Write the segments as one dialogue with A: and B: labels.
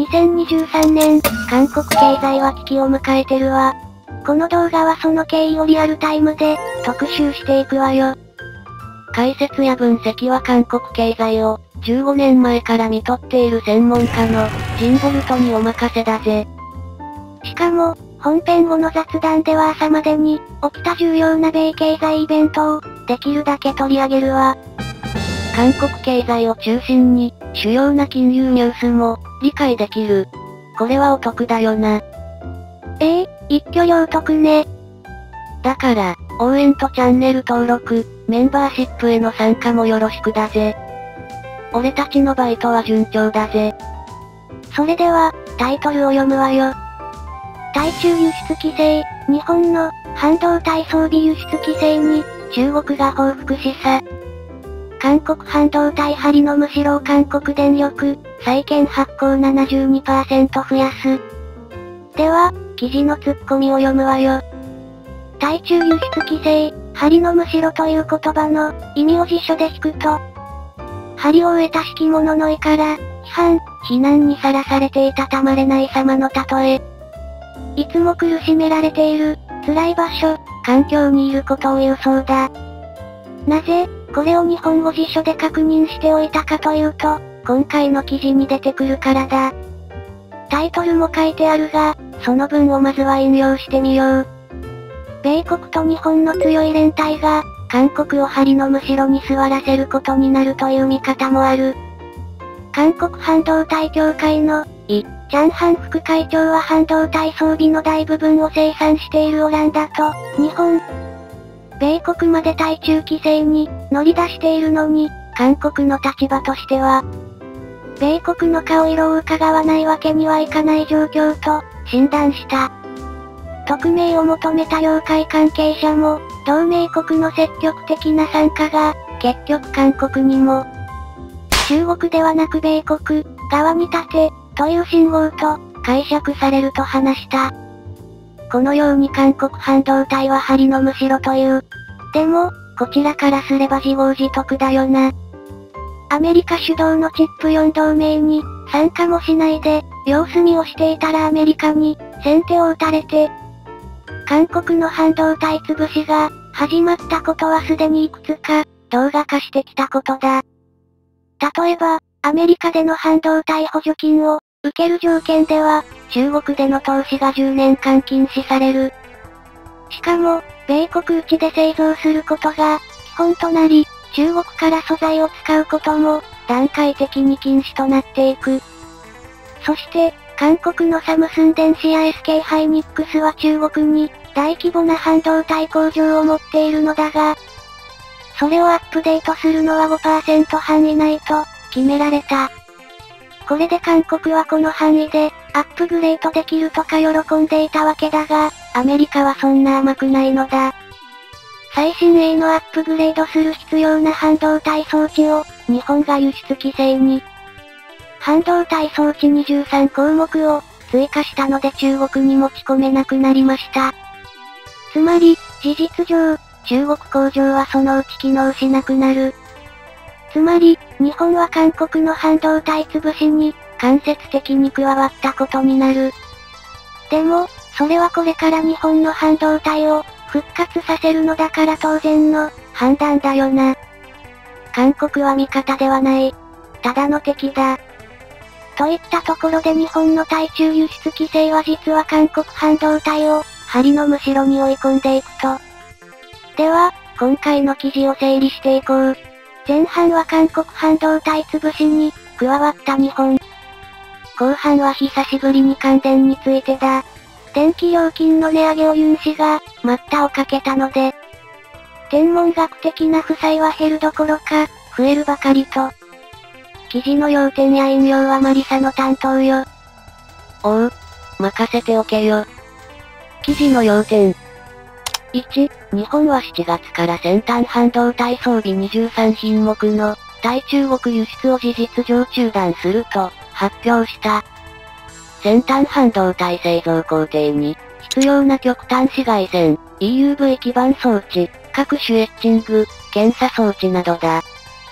A: 2023年、韓国経済は危機を迎えてるわ。この動画はその経緯をリアルタイムで、特集していくわよ。
B: 解説や分析は韓国経済を、15年前から見とっている専門家の、ジンボルトにお任せだぜ。
A: しかも、本編後の雑談では朝までに、起きた重要な米経済イベントを、できるだけ取り上げるわ。
B: 韓国経済を中心に、主要な金融ニュースも、理解できる。これはお得だよな。
A: 一挙両得ね。
B: だから、応援とチャンネル登録、メンバーシップへの参加もよろしくだぜ。俺たちのバイトは順調だぜ。
A: それでは、タイトルを読むわよ。対中輸出規制、日本の半導体装備輸出規制に中国が報復示唆。韓国半導体針のむしろを韓国電力、債券発行 72% 増やす。では、記事のツッコミを読むわよ。対中輸出規制、針のむしろという言葉の意味を辞書で引くと、針を終えた敷物の意から、批判、非難にさらされていたたまれない様の例え。いつも苦しめられている、辛い場所、環境にいることを言うそうだ。なぜ、これを日本語辞書で確認しておいたかというと、今回の記事に出てくるからだ。タイトルも書いてあるが、その文をまずは引用してみよう。米国と日本の強い連帯が、韓国を針のむしろに座らせることになるという見方もある。韓国半導体協会の、チャンハン副会長は半導体装備の大部分を生産しているオランダと、日本、米国まで対中規制に乗り出しているのに、韓国の立場としては、米国の顔色を伺わないわけにはいかない状況と診断した。匿名を求めた領海関係者も、同盟国の積極的な参加が、結局韓国にも、中国ではなく米国側に立て、という信号と解釈されると話した。このように韓国半導体は針のむしろという。でも、こちらからすれば自業自得だよな。アメリカ主導のチップ4同盟に参加もしないで、様子見をしていたらアメリカに先手を打たれて、韓国の半導体潰しが始まったことはすでにいくつか動画化してきたことだ。例えば、アメリカでの半導体補助金を受ける条件では、中国での投資が10年間禁止される。しかも、米国内で製造することが基本となり、中国から素材を使うことも段階的に禁止となっていく。そして、韓国のサムスン電子や SK ハイニックスは中国に大規模な半導体工場を持っているのだが、それをアップデートするのは 5% 範囲内と決められた。これで韓国はこの範囲でアップグレードできるとか喜んでいたわけだが、アメリカはそんな甘くないのだ。最新鋭のアップグレードする必要な半導体装置を日本が輸出規制に。半導体装置23項目を追加したので中国に持ち込めなくなりました。つまり、事実上、中国工場はそのうち機能しなくなる。つまり、日本は韓国の半導体潰しに、間接的に加わったことになる。でも、それはこれから日本の半導体を、復活させるのだから当然の、判断だよな。韓国は味方ではない。ただの敵だ。といったところで日本の対中輸出規制は実は韓国半導体を、針のむしろに追い込んでいくと。では、今回の記事を整理していこう。前半は韓国半導体潰しに、加わった日本。後半は久しぶりに関電についてだ。電気料金の値上げをユン氏が、待ったをかけたので、天文学的な負債は減るどころか、増えるばかりと。記事の要点や引用はマリサの担当よ。
B: おう、任せておけよ。記事の要点。1、日本は7月から先端半導体装備23品目の対中国輸出を事実上中断すると発表した。先端半導体製造工程に必要な極端紫外線、EUV 基板装置、各種エッチング、検査装置などだ。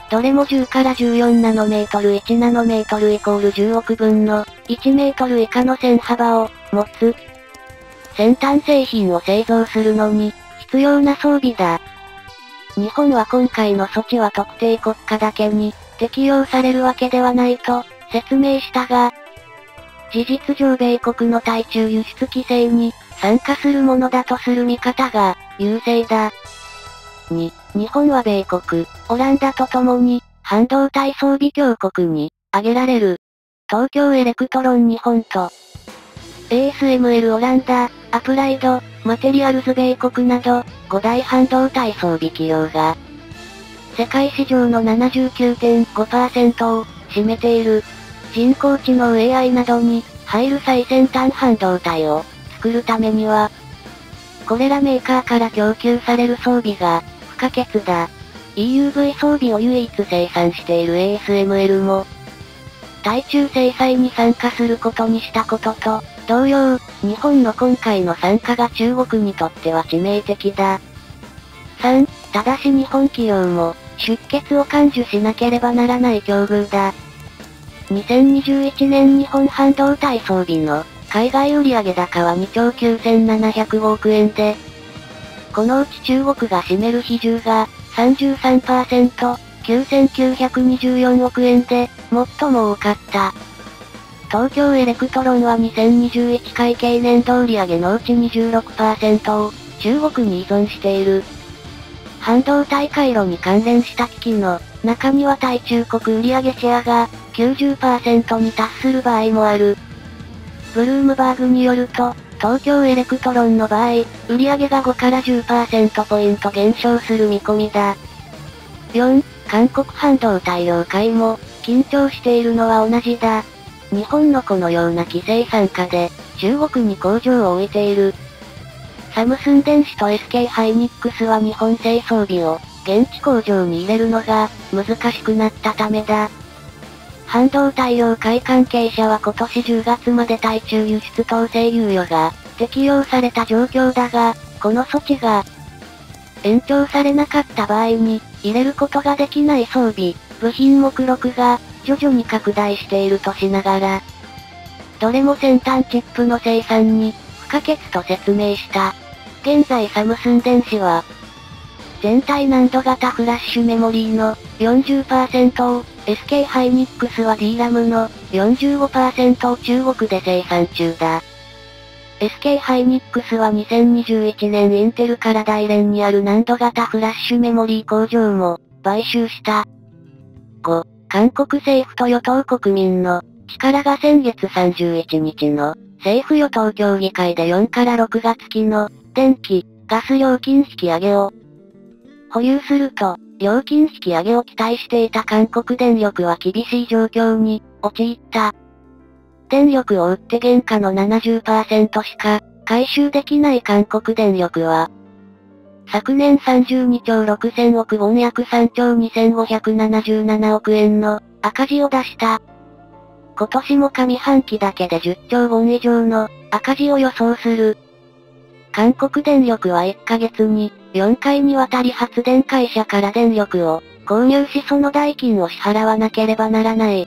B: どれも10から14ナノメートル1ナノメートルイコール10億分の1メートル以下の線幅を持つ。先端製品を製造するのに必要な装備だ。日本は今回の措置は特定国家だけに適用されるわけではないと説明したが、事実上米国の対中輸出規制に参加するものだとする見方が優勢だ。2、日本は米国、オランダと共に半導体装備強国に挙げられる。東京エレクトロン日本と ASML オランダ、アプライド、マテリアルズ米国など5大半導体装備企業が世界市場の 79.5% を占めている。人工知能 AI などに入る最先端半導体を作るためには、これらメーカーから供給される装備が不可欠だ。EUV 装備を唯一生産している ASML も、対中制裁に参加することにしたことと、同様、日本の今回の参加が中国にとっては致命的だ。3、ただし日本企業も、出欠を甘受しなければならない境遇だ。2021年日本半導体装備の海外売上高は2兆9705億円で、このうち中国が占める比重が 33%、9924億円で最も多かった。東京エレクトロンは2021会計年度売上のうち 26% を中国に依存している。半導体回路に関連した機器の中には対中国売上シェアが 90% に達する場合もある。ブルームバーグによると、東京エレクトロンの場合、売上が5から 10% ポイント減少する見込みだ。4、韓国半導体業界も緊張しているのは同じだ。日本のこのような規制参加で中国に工場を置いている。サムスン電子と SK ハイニックスは日本製装備を現地工場に入れるのが難しくなったためだ。半導体業界関係者は今年10月まで対中輸出統制猶予が適用された状況だが、この措置が延長されなかった場合に入れることができない装備、部品目録が徐々に拡大しているとしながら、どれも先端チップの生産に不可欠と説明した。現在サムスン電子は、全体難度型フラッシュメモリーの 40% を、SK ハイニックスは DRAM の 45% を中国で生産中だ。SK ハイニックスは2021年インテルから大連にある難度型フラッシュメモリー工場も買収した。5、韓国政府と与党国民の力が先月31日の政府与党協議会で4から6月期の電気、ガス料金引き上げを保有すると、料金引き上げを期待していた韓国電力は厳しい状況に陥った。電力を売って原価の 70% しか回収できない韓国電力は、昨年32兆6000億ウォン約3兆2577億円の赤字を出した。今年も上半期だけで10兆ウォン以上の赤字を予想する。韓国電力は1ヶ月に4回にわたり発電会社から電力を購入しその代金を支払わなければならない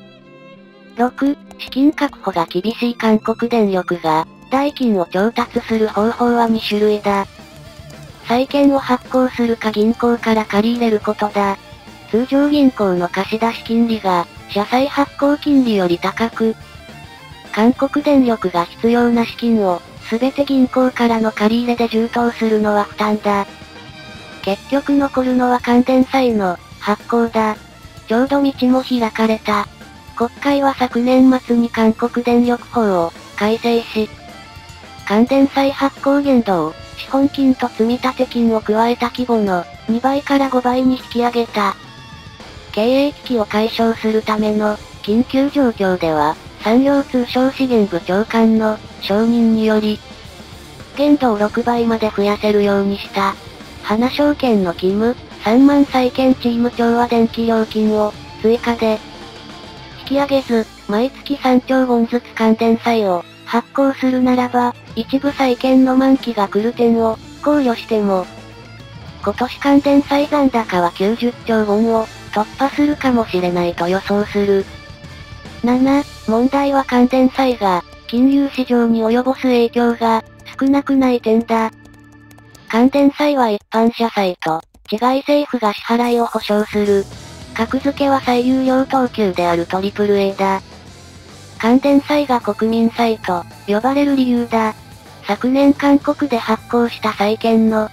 B: 。6、資金確保が厳しい韓国電力が代金を調達する方法は2種類だ。債券を発行するか銀行から借り入れることだ。通常銀行の貸出金利が社債発行金利より高く、韓国電力が必要な資金をすべて銀行からの借り入れで充当するのは負担だ。結局残るのは関電債の発行だ。ちょうど道も開かれた。国会は昨年末に韓国電力法を改正し、関電債発行限度を資本金と積立金を加えた規模の2倍から5倍に引き上げた。経営危機を解消するための緊急状況では、産業通商資源部長官の承認により、限度を6倍まで増やせるようにした。花証券のキム、3万債券チーム長は電気料金を追加で引き上げず、毎月3兆ウォンずつ関電債を発行するならば、一部債券の満期が来る点を考慮しても、今年関電債残高は90兆ウォンを突破するかもしれないと予想する。7、問題は関連債が、金融市場に及ぼす影響が、少なくない点だ。関連債は一般社債と、違い政府が支払いを保証する。格付けは最優良等級である AAA だ。関連債が国民債と呼ばれる理由だ。昨年韓国で発行した債券の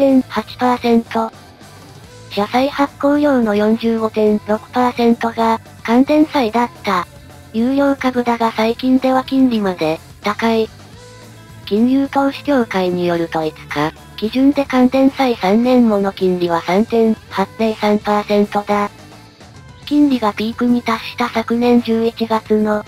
B: 4.8%、社債発行量の 45.6% が関連債だった。有料株だが最近では金利まで高い。金融投資協会によると5日、基準で関連債3年もの金利は 3.803% だ。金利がピークに達した昨年11月の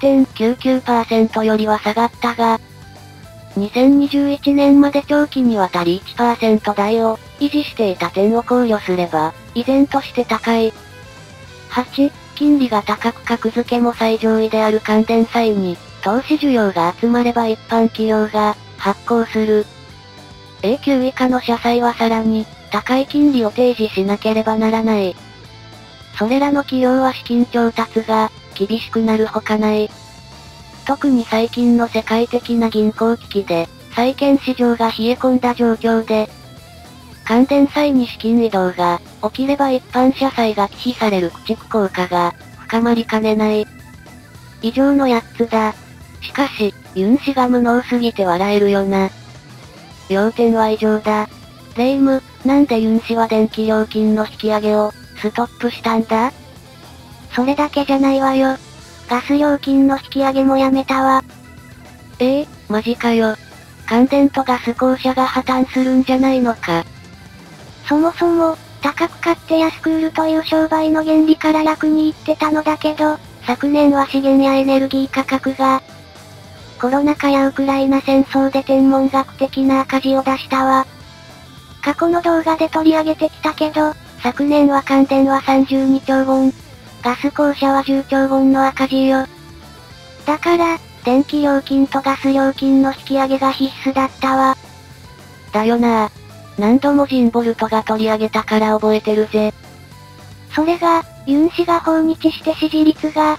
B: 5.99% よりは下がったが、2021年まで長期にわたり 1% 台を維持していた点を考慮すれば、依然として高い。8、金利が高く格付けも最上位である関連債に、投資需要が集まれば一般企業が発行する。A 級以下の社債はさらに高い金利を提示しなければならない。それらの企業は資金調達が厳しくなるほかない。特に最近の世界的な銀行危機で、債券市場が冷え込んだ状況で、関連債に資金移動が起きれば一般社債が忌避される駆逐効果が深まりかねない。以上の8つだ。しかし、ユン氏が無能すぎて笑えるよな。要点は以上だ。レイム、なんでユン氏は電気料金の引き上げをストップしたんだ？
A: それだけじゃないわよ。ガス料金の引き上げもやめたわ。
B: マジかよ。関電とガス公社が破綻するんじゃないのか。
A: そもそも、高く買って安く売るという商売の原理から楽に言ってたのだけど、昨年は資源やエネルギー価格が、コロナ禍やウクライナ戦争で天文学的な赤字を出したわ。過去の動画で取り上げてきたけど、昨年は関電は32兆ウォン。ガス公社は10兆ウォンの赤字よ。だから、電気料金とガス料金の引き上げが必須だったわ。
B: だよなぁ。何度もジンボルトが取り上げたから覚えてるぜ。
A: それが、ユン氏が訪日して支持率が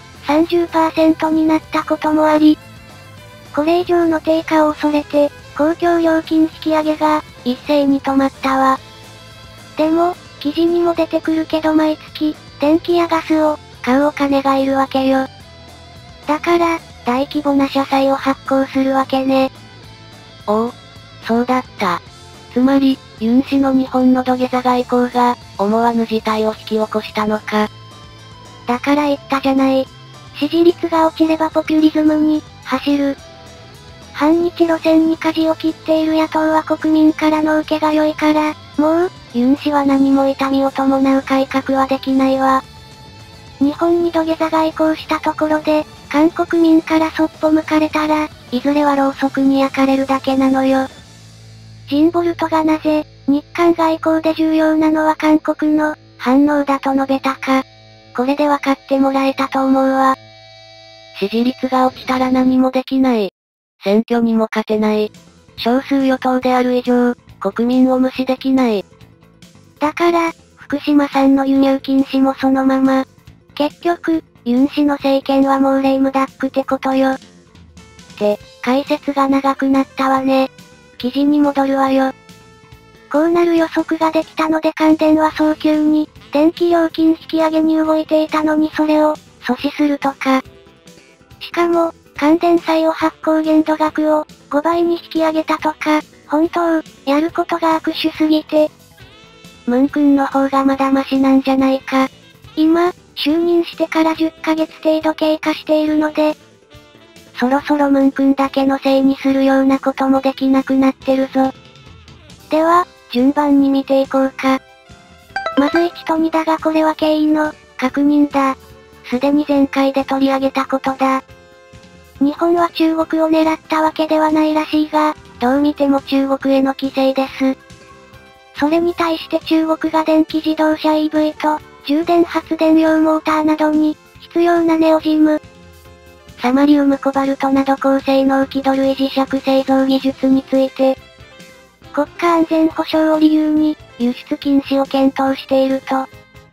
A: 30% になったこともあり、これ以上の低下を恐れて、公共料金引き上げが一斉に止まったわ。でも、記事にも出てくるけど毎月、電気やガスを買うお金がいるわけよ。だから、大規模な社債を発行するわけね。
B: おお、そうだった。つまり、ユン氏の日本の土下座外交が、思わぬ事態を引き起こしたのか。
A: だから言ったじゃない。支持率が落ちればポピュリズムに、走る。反日路線に舵を切っている野党は国民からの受けが良いから、もう、ユン氏は何も痛みを伴う改革はできないわ。日本に土下座外交したところで、韓国民からそっぽ向かれたら、いずれはろうそくに焼かれるだけなのよ。ジンボルトがなぜ、日韓外交で重要なのは韓国の反応だと述べたか。これで分かってもらえたと思うわ。
B: 支持率が落ちたら何もできない。選挙にも勝てない。少数与党である以上、国民を無視できない。
A: だから、福島産の輸入禁止もそのまま。結局、ユン氏の政権はもうレイムダックってことよ。解説が長くなったわね。記事に戻るわよ。こうなる予測ができたので関電は早急に、電気料金引き上げに動いていたのにそれを、阻止するとか。しかも、関電債を発行限度額を、5倍に引き上げたとか、本当、やることが悪手すぎて。ムン君の方がまだマシなんじゃないか。今、就任してから10ヶ月程度経過しているので、そろそろムン君だけのせいにするようなこともできなくなってるぞ。では、順番に見ていこうか。まず1と2だがこれは経緯の確認だ。すでに前回で取り上げたことだ。日本は中国を狙ったわけではないらしいが、どう見ても中国への規制です。それに対して中国が電気自動車 EV と、充電発電用モーターなどに、必要なネオジム、サマリウムコバルトなど高性能気土類磁石製造技術について、国家安全保障を理由に、輸出禁止を検討していると。まあ、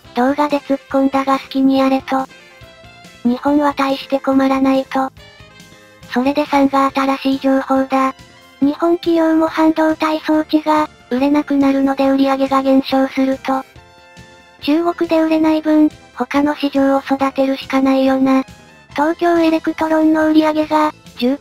A: 動画で突っ込んだが好きにやれと。日本は大して困らないと。それで3が新しい情報だ。日本企業も半導体装置が売れなくなるので売り上げが減少すると。中国で売れない分、他の市場を育てるしかないよな。東京エレクトロンの売り上げが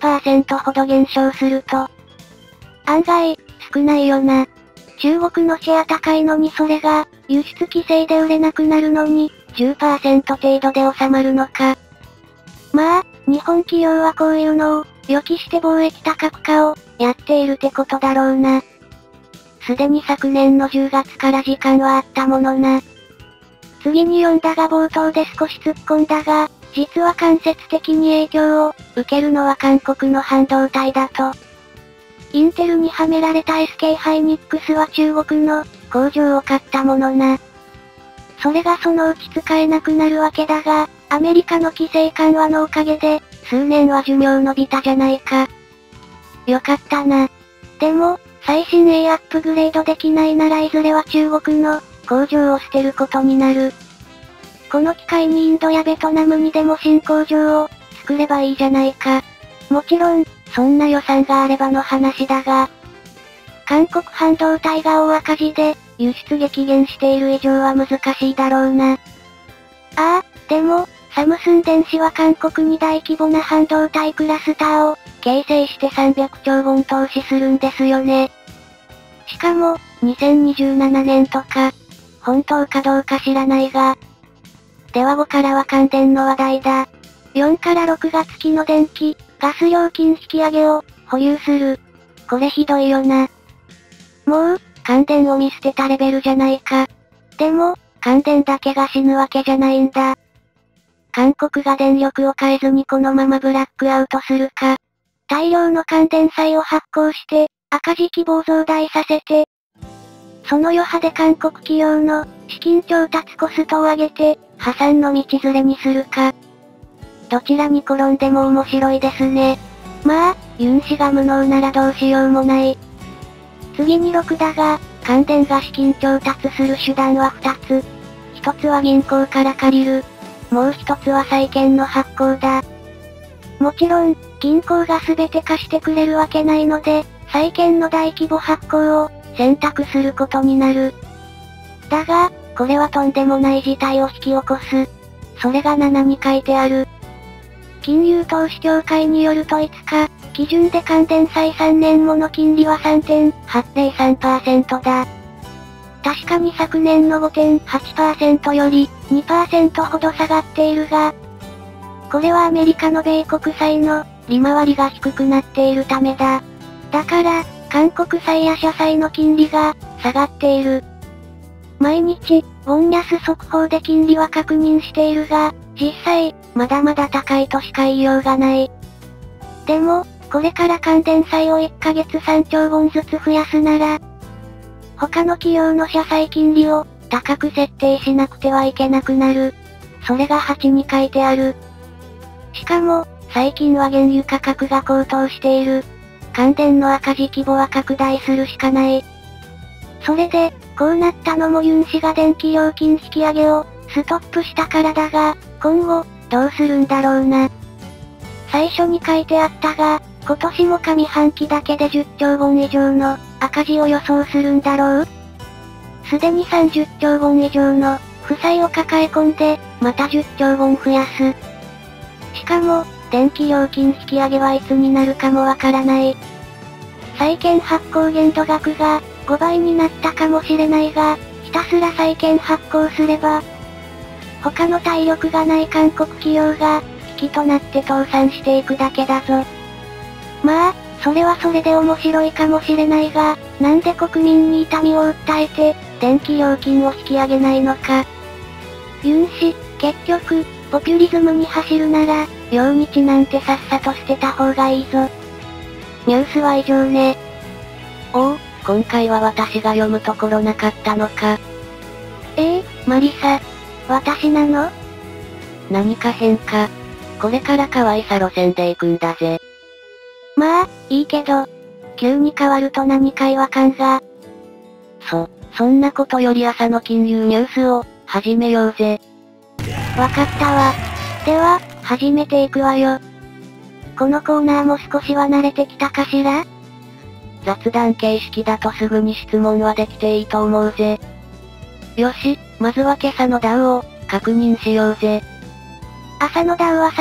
A: 10% ほど減少すると。案外、少ないよな。中国のシェア高いのにそれが、輸出規制で売れなくなるのに、10% 程度で収まるのか。まあ、日本企業はこういうのを、予期して貿易多角化を、やっているってことだろうな。すでに昨年の10月から時間はあったものな。次に読んだが冒頭で少し突っ込んだが、実は間接的に影響を受けるのは韓国の半導体だと。インテルにはめられた SK ハイニックスは中国の工場を買ったものな。それがそのうち使えなくなるわけだが、アメリカの規制緩和のおかげで、数年は寿命伸びたじゃないか。よかったな。でも、最新鋭アップグレードできないならいずれは中国の工場を捨てることになる。この機会にインドやベトナムにでも新工場を作ればいいじゃないか。もちろん、そんな予算があればの話だが。韓国半導体が大赤字で、輸出激減している以上は難しいだろうな。ああ、でも、サムスン電子は韓国に大規模な半導体クラスターを形成して300兆ウォン投資するんですよね。しかも、2027年とか、本当かどうか知らないが。では5からは関電の話題だ。4から6月期の電気、ガス料金引き上げを保有する。これひどいよな。もう、関電を見捨てたレベルじゃないか。でも、関電だけが死ぬわけじゃないんだ。韓国が電力を変えずにこのままブラックアウトするか。大量の関電債を発行して、赤字規模を増大させて、その余波で韓国企業の資金調達コストを上げて、破産の道連れにするか。どちらに転んでも面白いですね。まあ、ユン氏が無能ならどうしようもない。次に6だが、関電が資金調達する手段は2つ。1つは銀行から借りる。もう1つは債券の発行だ。もちろん、銀行が全て貸してくれるわけないので、債券の大規模発行を選択することになる。だが、これはとんでもない事態を引き起こす。それが7に書いてある。金融投資協会によると5日、基準で関電債3年もの金利は 3.803% だ。確かに昨年の 5.8% より 2% ほど下がっているが、これはアメリカの米国債の利回りが低くなっているためだ。だから、韓国債や社債の金利が下がっている。毎日、ウォン安速報で金利は確認しているが、実際、まだまだ高いとしか言いようがない。でも、これから関電債を1ヶ月3兆ウォンずつ増やすなら、他の企業の社債金利を高く設定しなくてはいけなくなる。それが8に書いてある。しかも、最近は原油価格が高騰している。関電の赤字規模は拡大するしかない。それで、こうなったのもユン氏が電気料金引き上げをストップしたからだが、今後、どうするんだろうな。最初に書いてあったが、今年も上半期だけで10兆ウォン以上の赤字を予想するんだろう？すでに30兆ウォン以上の負債を抱え込んで、また10兆ウォン増やす。しかも、電気料金引き上げはいつになるかもわからない。債券発行限度額が5倍になったかもしれないが、ひたすら債券発行すれば、他の体力がない韓国企業が、危機となって倒産していくだけだぞ。まあ、それはそれで面白いかもしれないが、なんで国民に痛みを訴えて、電気料金を引き上げないのか。ユン氏、結局、ポピュリズムに走るなら、領日なんてさっさと捨てた方がいいぞ。ニュースは以上ね。
B: おお、今回は私が読むところなかったのか。
A: マリサ。私なの？
B: 何か変か。これから可愛さ路線で行くんだぜ。
A: まあ、いいけど、急に変わると何か違和感が。
B: そんなことより朝の金融ニュースを、 始めようぜ。
A: わかったわ。では、始めていくわよ。このコーナーも少しは慣れてきたかしら？
B: 雑談形式だとすぐに質問はできていいと思うぜ。よし、まずは今朝のダウを確認しようぜ。
A: 朝のダウは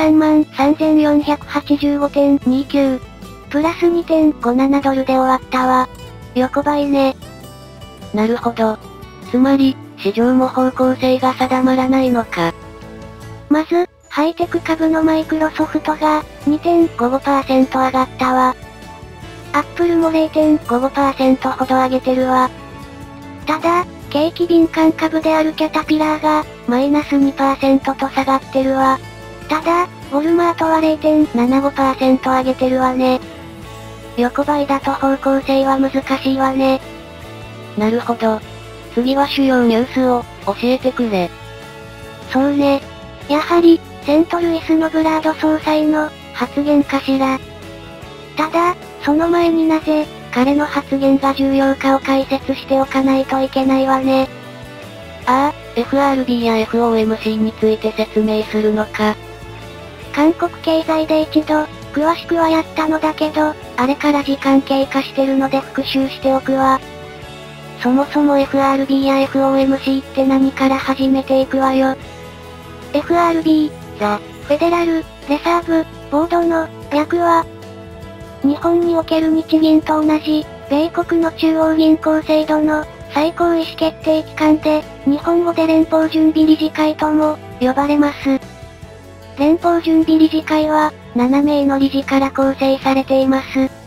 A: 33,485.29。プラス2.57ドルで終わったわ。横ばいね。
B: なるほど。つまり、市場も方向性が定まらないのか。
A: まず、ハイテク株のマイクロソフトが 2.55% 上がったわ。アップルも 0.55% ほど上げてるわ。ただ、景気敏感株であるキャタピラーがマイナス 2% と下がってるわ。ただ、ウォルマートは 0.75% 上げてるわね。横ばいだと方向性は難しいわね。
B: なるほど。次は主要ニュースを教えてくれ。
A: そうね。やはり、セントルイスのブラード総裁の発言かしら。ただ、その前になぜ、彼の発言が重要かを解説しておかないといけないわね。
B: ああ、FRB や FOMC について説明するのか。
A: 韓国経済で一度、詳しくはやったのだけど、あれから時間経過してるので復習しておくわ。そもそも FRB や FOMC って何から始めていくわよ。FRB、ザ・フェデラル・レサーブ・ボードの略は、日本における日銀と同じ、米国の中央銀行制度の最高意思決定機関で、日本語で連邦準備理事会とも呼ばれます。連邦準備理事会は、7名の理事から構成されています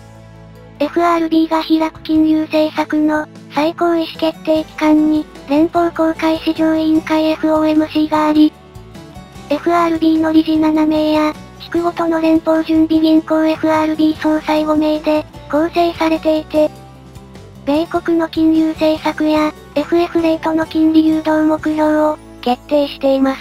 A: 。FRB が開く金融政策の最高意思決定機関に、連邦公開市場委員会 FOMC があり、FRB の理事7名や、地区ごとの連邦準備銀行 FRB 総裁5名で構成されていて、米国の金融政策や FF レートの金利誘導目標を決定しています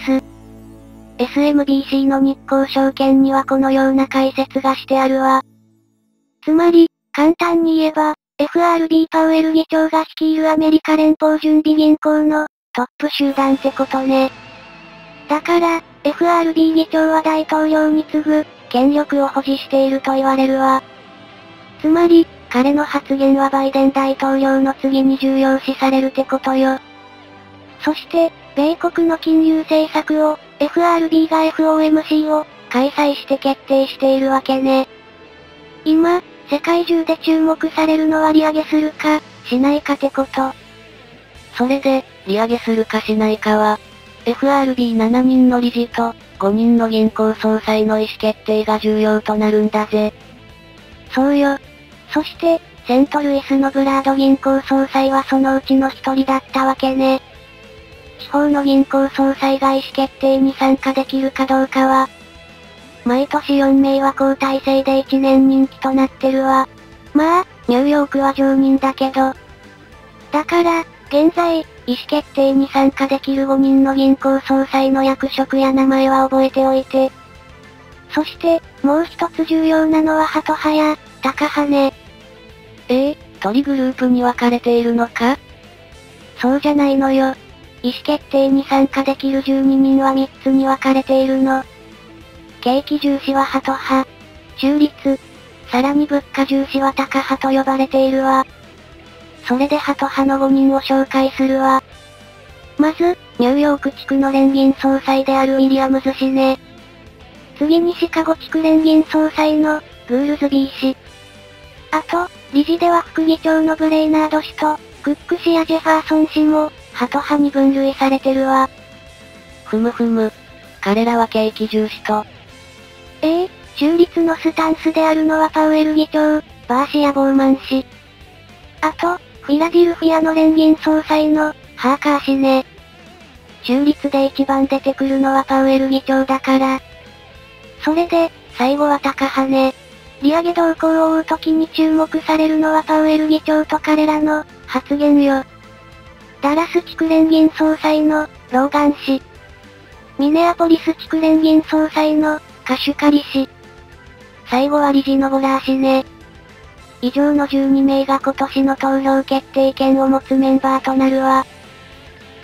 A: 。SMBC の日興証券にはこのような解説がしてあるわ。つまり、簡単に言えば、FRB パウエル議長が率いるアメリカ連邦準備銀行のトップ集団ってことね。だから、FRB 議長は大統領に次ぐ、権力を保持していると言われるわ。つまり、彼の発言はバイデン大統領の次に重要視されるってことよ。そして、米国の金融政策を、FRB が FOMC を開催して決定しているわけね。今、世界中で注目されるのは利上げするか、しないかってこと。
B: それで、利上げするかしないかは、FRB7 人の理事と5人の銀行総裁の意思決定が重要となるんだぜ。
A: そうよ。そして、セントルイスのブラード銀行総裁はそのうちの一人だったわけね。地方の銀行総裁が意思決定に参加できるかどうかは、毎年4名は交代制で1年任期となってるわ。まあ、ニューヨークは常任だけど。だから、現在、意思決定に参加できる5人の銀行総裁の役職や名前は覚えておいて。そして、もう一つ重要なのはハト派や、タカ派ね。
B: 鳥グループに分かれているのか？
A: そうじゃないのよ。意思決定に参加できる12人は3つに分かれているの。景気重視はハト派。中立。さらに物価重視はタカ派と呼ばれているわ。それでハト派の5人を紹介するわ。まず、ニューヨーク地区の連銀総裁であるウィリアムズ氏ね。次にシカゴ地区連銀総裁の、グールズビー氏。あと、理事では副議長のブレイナード氏と、クック氏やジェファーソン氏も、ハト派に分類されてるわ。
B: ふむふむ。彼らは景気重視と。
A: 中立のスタンスであるのはパウエル議長、バー氏やボーマン氏。あと、フィラデルフィアの連銀総裁の、ハーカー氏ね。中立で一番出てくるのはパウエル議長だから。それで、最後はタカ派ね。利上げ動向を追う時に注目されるのはパウエル議長と彼らの、発言よ。ダラス地区連銀総裁の、ローガン氏。ミネアポリス地区連銀総裁の、カシュカリ氏。最後は理事のボラー氏ね。以上の12名が今年の投票決定権を持つメンバーとなるわ。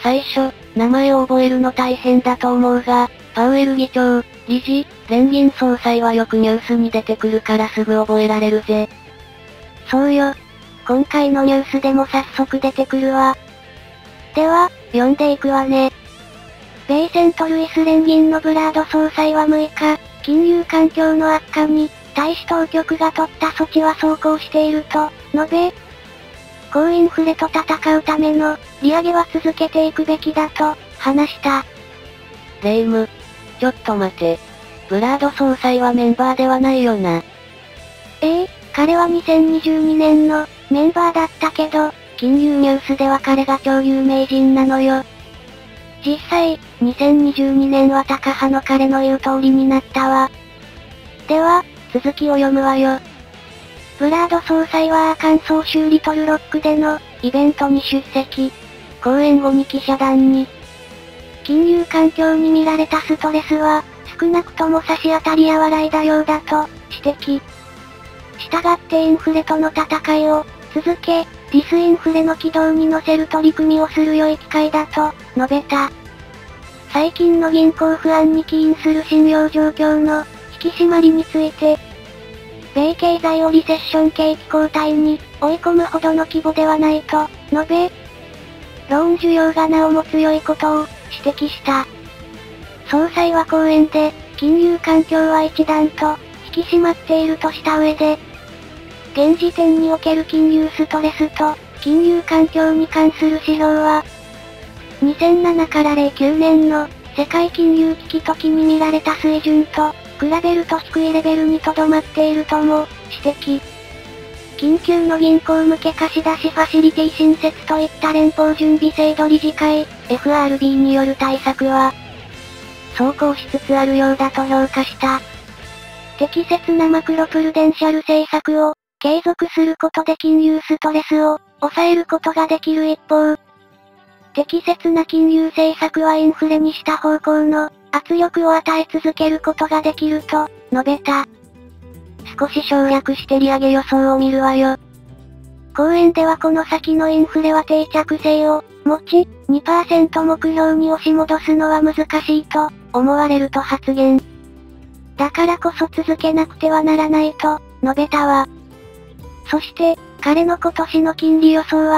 B: 最初、名前を覚えるの大変だと思うが、パウエル議長、理事、連銀総裁はよくニュースに出てくるからすぐ覚えられるぜ。
A: そうよ。今回のニュースでも早速出てくるわ。では、読んでいくわね。米セントルイス連銀のブラード総裁は6日、金融環境の悪化に、対し当局が取った措置は奏功していると、述べ、高インフレと戦うための、利上げは続けていくべきだと、話した。
B: レイム。ちょっと待て。ブラード総裁はメンバーではないよな。
A: 彼は2022年の、メンバーだったけど、金融ニュースでは彼が超有名人なのよ。実際、2022年はタカ派の彼の言う通りになったわ。では、続きを読むわよ。ブラード総裁はアーカンソー州リトルロックでの、イベントに出席。講演後に記者団に、金融環境に見られたストレスは、少なくとも差し当たりや笑いだようだと、指摘。従ってインフレとの戦いを、続け、ディスインフレの軌道に乗せる取り組みをする良い機会だと、述べた。最近の銀行不安に起因する信用状況の、引き締まりについて、米経済をリセッション景気後退に、追い込むほどの規模ではないと、述べ、ローン需要がなおも強いことを、指摘した。総裁は講演で、金融環境は一段と、引き締まっているとした上で、現時点における金融ストレスと、金融環境に関する指標は、2007から09年の、世界金融危機時に見られた水準と、比べると低いレベルにとどまっているとも、指摘。緊急の銀行向け貸し出しファシリティ新設といった連邦準備制度理事会、FRB による対策は、奏功しつつあるようだと評価した。適切なマクロプルデンシャル政策を、継続することで金融ストレスを、抑えることができる一方、適切な金融政策はインフレにした方向の、圧力を与え続けることができると、述べた。少し省略して利上げ予想を見るわよ。講演ではこの先のインフレは定着性を持ち、2% 目標に押し戻すのは難しいと思われると発言。だからこそ続けなくてはならないと述べたわ。そして、彼の今年の金利予想は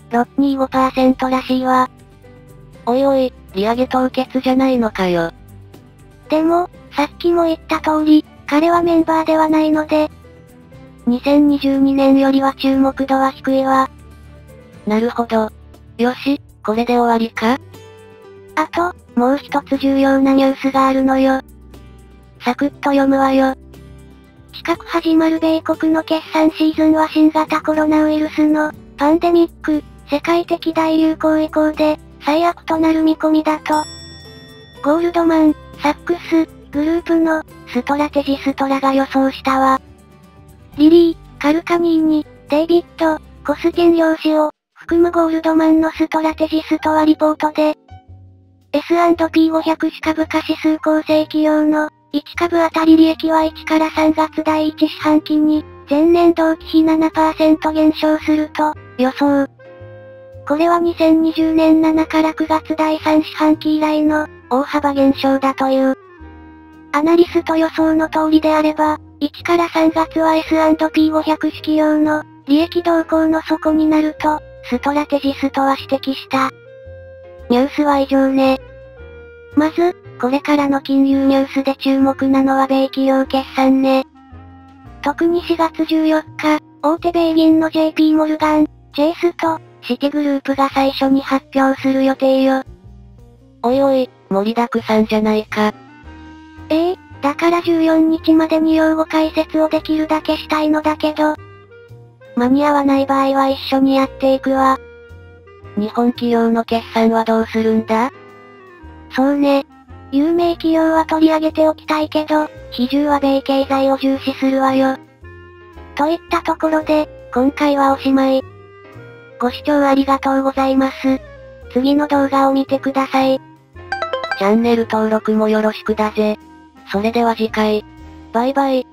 A: 5.625% らしいわ。
B: おいおい、利上げ凍結じゃないのかよ。
A: でも、さっきも言った通り、彼はメンバーではないので、2022年よりは注目度は低いわ。
B: なるほど。よし、これで終わりか？
A: あと、もう一つ重要なニュースがあるのよ。サクッと読むわよ。近く始まる米国の決算シーズンは新型コロナウイルスのパンデミック、世界的大流行以降で最悪となる見込みだと。ゴールドマン、サックス、グループのストラテジストラが予想したわ。リリー、カルカニーニ、デイビッド、コスティン用紙を含むゴールドマンのストラテジストはリポートで、S&P500 株価指数構成企業の1株当たり利益は1から3月第1四半期に前年同期比 7% 減少すると予想。これは2020年7から9月第3四半期以来の大幅減少だという。アナリスト予想の通りであれば、1から3月は S&P500 指企業の利益動向の底になると、ストラテジストは指摘した。ニュースは以上ね。まず、これからの金融ニュースで注目なのは米企業決算ね。特に4月14日、大手米銀の JP モルガン、チェイスと、シティグループが最初に発表する予定よ。
B: おいおい、盛りだくさんじゃないか。
A: だから14日までに用語解説をできるだけしたいのだけど、間に合わない場合は一緒にやっていくわ。
B: 日本企業の決算はどうするんだ？
A: そうね。有名企業は取り上げておきたいけど、比重は米経済を重視するわよ。といったところで、今回はおしまい。ご視聴ありがとうございます。次の動画を見てください。
B: チャンネル登録もよろしくだぜ。それでは次回。バイバイ。